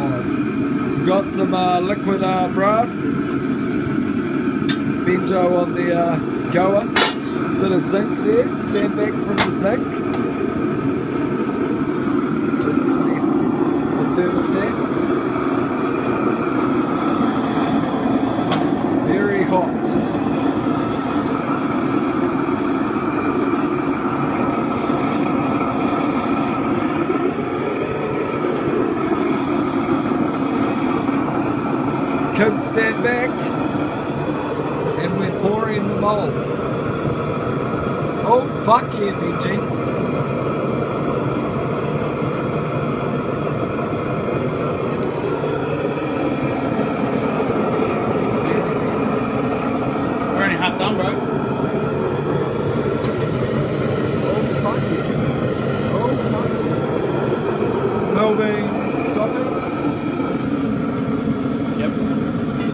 alive. Got some liquid brass. Bento on the goer. Bit of zinc there. Stand back from the zinc. Just assess the thermostat. Very hot. Kids stand back, and we're pouring the mold. Oh fuck yeah, Benji. We're only half done, bro. Oh fuck yeah. Oh fuck yeah. Filming, stopping.